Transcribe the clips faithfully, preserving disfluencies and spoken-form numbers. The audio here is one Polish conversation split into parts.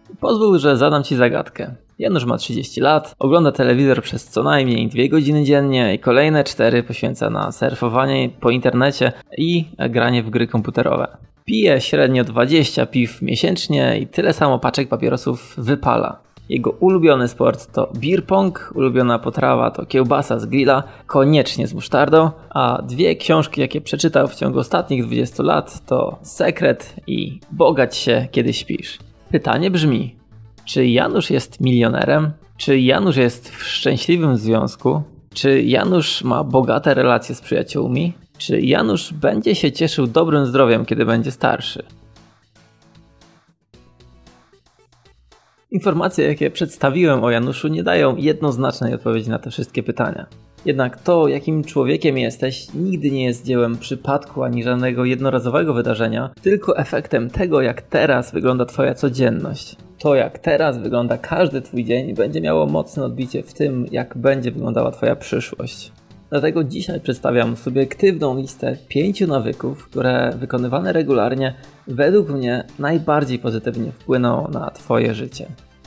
Pozwól, że zadam Ci zagadkę. Janusz ma trzydzieści lat, ogląda telewizor przez co najmniej dwie godziny dziennie i kolejne cztery poświęca na surfowanie po internecie i granie w gry komputerowe. Pije średnio dwadzieścia piw miesięcznie i tyle samo paczek papierosów wypala. Jego ulubiony sport to beer pong, ulubiona potrawa to kiełbasa z grilla, koniecznie z musztardą, a dwie książki, jakie przeczytał w ciągu ostatnich dwudziestu lat to Sekret i Bogać się, kiedy śpisz. Pytanie brzmi, czy Janusz jest milionerem? Czy Janusz jest w szczęśliwym związku? Czy Janusz ma bogate relacje z przyjaciółmi? Czy Janusz będzie się cieszył dobrym zdrowiem, kiedy będzie starszy? Informacje, jakie przedstawiłem o Januszu, nie dają jednoznacznej odpowiedzi na te wszystkie pytania. Jednak to, jakim człowiekiem jesteś, nigdy nie jest dziełem przypadku ani żadnego jednorazowego wydarzenia, tylko efektem tego, jak teraz wygląda Twoja codzienność. To, jak teraz wygląda każdy Twój dzień, będzie miało mocne odbicie w tym, jak będzie wyglądała Twoja przyszłość. Dlatego dzisiaj przedstawiam subiektywną listę pięciu nawyków, które wykonywane regularnie według mnie najbardziej pozytywnie wpłyną na Twoje życie.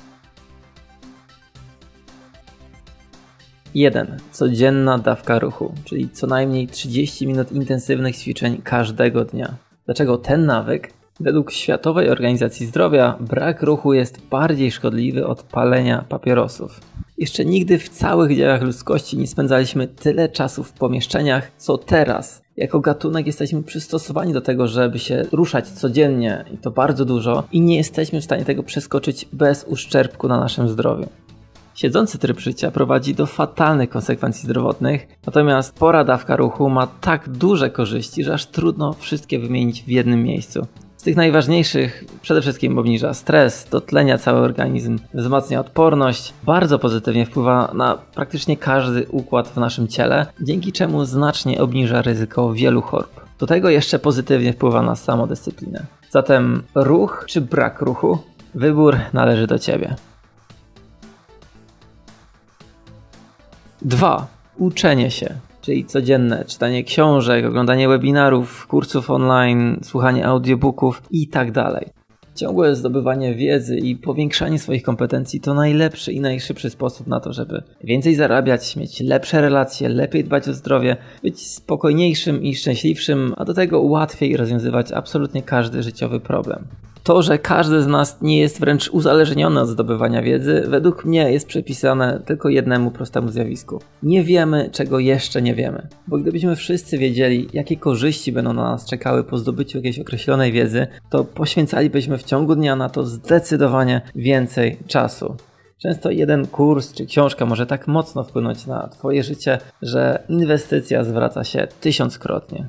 jeden. Codzienna dawka ruchu, czyli co najmniej trzydzieści minut intensywnych ćwiczeń każdego dnia. Dlaczego ten nawyk? Według Światowej Organizacji Zdrowia brak ruchu jest bardziej szkodliwy od palenia papierosów. Jeszcze nigdy w całych dziejach ludzkości nie spędzaliśmy tyle czasu w pomieszczeniach, co teraz. Jako gatunek jesteśmy przystosowani do tego, żeby się ruszać codziennie i to bardzo dużo i nie jesteśmy w stanie tego przeskoczyć bez uszczerbku na naszym zdrowiu. Siedzący tryb życia prowadzi do fatalnych konsekwencji zdrowotnych, natomiast spora dawka ruchu ma tak duże korzyści, że aż trudno wszystkie wymienić w jednym miejscu. Z tych najważniejszych przede wszystkim obniża stres, dotlenia cały organizm, wzmacnia odporność, bardzo pozytywnie wpływa na praktycznie każdy układ w naszym ciele, dzięki czemu znacznie obniża ryzyko wielu chorób. Do tego jeszcze pozytywnie wpływa na samodyscyplinę. Zatem ruch czy brak ruchu? Wybór należy do Ciebie. dwa. Uczenie się, czyli codzienne czytanie książek, oglądanie webinarów, kursów online, słuchanie audiobooków itd. Ciągłe zdobywanie wiedzy i powiększanie swoich kompetencji to najlepszy i najszybszy sposób na to, żeby więcej zarabiać, mieć lepsze relacje, lepiej dbać o zdrowie, być spokojniejszym i szczęśliwszym, a do tego łatwiej rozwiązywać absolutnie każdy życiowy problem. To, że każdy z nas nie jest wręcz uzależniony od zdobywania wiedzy, według mnie jest przypisane tylko jednemu prostemu zjawisku. Nie wiemy, czego jeszcze nie wiemy. Bo gdybyśmy wszyscy wiedzieli, jakie korzyści będą na nas czekały po zdobyciu jakiejś określonej wiedzy, to poświęcalibyśmy w ciągu dnia na to zdecydowanie więcej czasu. Często jeden kurs czy książka może tak mocno wpłynąć na Twoje życie, że inwestycja zwraca się tysiąckrotnie.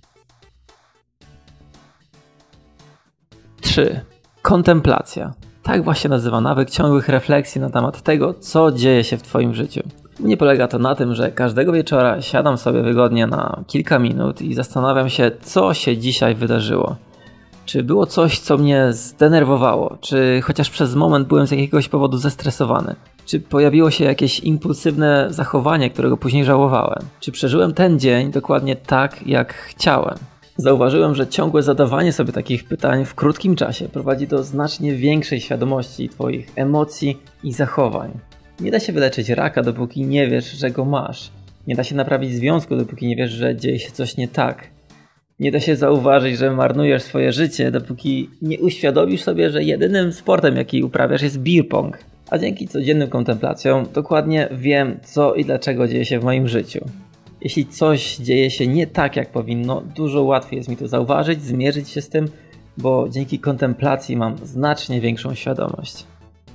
trzy. Kontemplacja. Tak właśnie nazywa nawyk ciągłych refleksji na temat tego, co dzieje się w Twoim życiu. Nie polega to na tym, że każdego wieczora siadam sobie wygodnie na kilka minut i zastanawiam się, co się dzisiaj wydarzyło. Czy było coś, co mnie zdenerwowało? Czy chociaż przez moment byłem z jakiegoś powodu zestresowany? Czy pojawiło się jakieś impulsywne zachowanie, którego później żałowałem? Czy przeżyłem ten dzień dokładnie tak, jak chciałem? Zauważyłem, że ciągłe zadawanie sobie takich pytań w krótkim czasie prowadzi do znacznie większej świadomości Twoich emocji i zachowań. Nie da się wyleczyć raka, dopóki nie wiesz, że go masz. Nie da się naprawić związku, dopóki nie wiesz, że dzieje się coś nie tak. Nie da się zauważyć, że marnujesz swoje życie, dopóki nie uświadomisz sobie, że jedynym sportem, jaki uprawiasz, jest beer pong. A dzięki codziennym kontemplacjom dokładnie wiem, co i dlaczego dzieje się w moim życiu. Jeśli coś dzieje się nie tak, jak powinno, dużo łatwiej jest mi to zauważyć, zmierzyć się z tym, bo dzięki kontemplacji mam znacznie większą świadomość.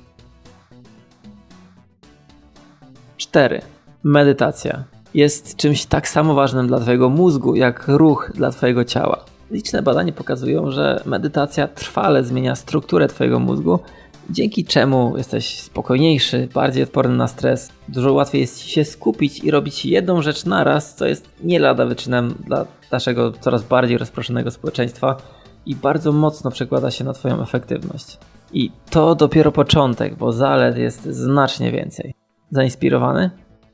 cztery. Medytacja. Jest czymś tak samo ważnym dla Twojego mózgu, jak ruch dla Twojego ciała. Liczne badania pokazują, że medytacja trwale zmienia strukturę Twojego mózgu, dzięki czemu jesteś spokojniejszy, bardziej odporny na stres. Dużo łatwiej jest Ci się skupić i robić jedną rzecz naraz, co jest nie lada wyczynem dla naszego coraz bardziej rozproszonego społeczeństwa i bardzo mocno przekłada się na Twoją efektywność. I to dopiero początek, bo zalet jest znacznie więcej. Zainspirowany?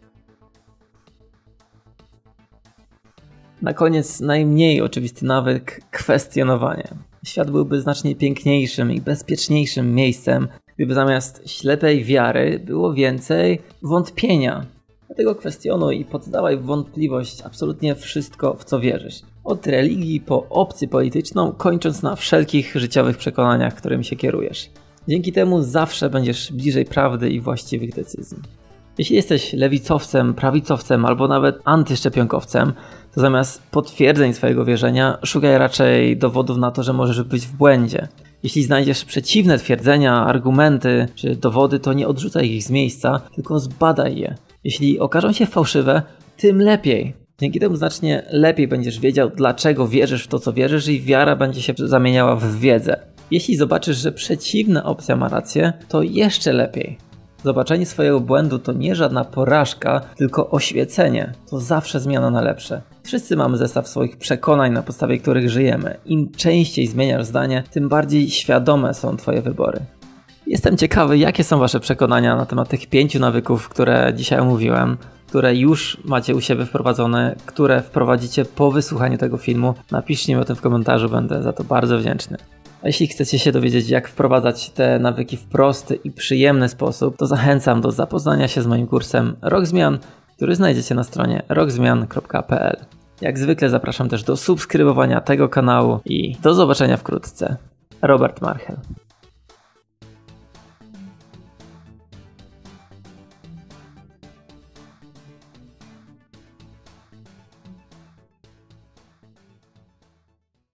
Na koniec najmniej oczywisty nawyk – kwestionowanie. Świat byłby znacznie piękniejszym i bezpieczniejszym miejscem, gdyby zamiast ślepej wiary było więcej wątpienia. Dlatego kwestionuj i poddawaj w wątpliwość absolutnie wszystko, w co wierzysz. Od religii po opcję polityczną, kończąc na wszelkich życiowych przekonaniach, którymi się kierujesz. Dzięki temu zawsze będziesz bliżej prawdy i właściwych decyzji. Jeśli jesteś lewicowcem, prawicowcem albo nawet antyszczepionkowcem, to zamiast potwierdzeń swojego wierzenia, szukaj raczej dowodów na to, że możesz być w błędzie. Jeśli znajdziesz przeciwne twierdzenia, argumenty czy dowody, to nie odrzucaj ich z miejsca, tylko zbadaj je. Jeśli okażą się fałszywe, tym lepiej. Dzięki temu znacznie lepiej będziesz wiedział, dlaczego wierzysz w to, co wierzysz i wiara będzie się zamieniała w wiedzę. Jeśli zobaczysz, że przeciwna opcja ma rację, to jeszcze lepiej. Zobaczenie swojego błędu to nie żadna porażka, tylko oświecenie. To zawsze zmiana na lepsze. Wszyscy mamy zestaw swoich przekonań, na podstawie których żyjemy. Im częściej zmieniasz zdanie, tym bardziej świadome są Twoje wybory. Jestem ciekawy, jakie są Wasze przekonania na temat tych pięciu nawyków, które dzisiaj omówiłem, które już macie u siebie wprowadzone, które wprowadzicie po wysłuchaniu tego filmu. Napiszcie mi o tym w komentarzu, będę za to bardzo wdzięczny. A jeśli chcecie się dowiedzieć, jak wprowadzać te nawyki w prosty i przyjemny sposób, to zachęcam do zapoznania się z moim kursem Rok Zmian, który znajdziecie na stronie rok zmian kropka p l. Jak zwykle zapraszam też do subskrybowania tego kanału i do zobaczenia wkrótce. Robert Marchel.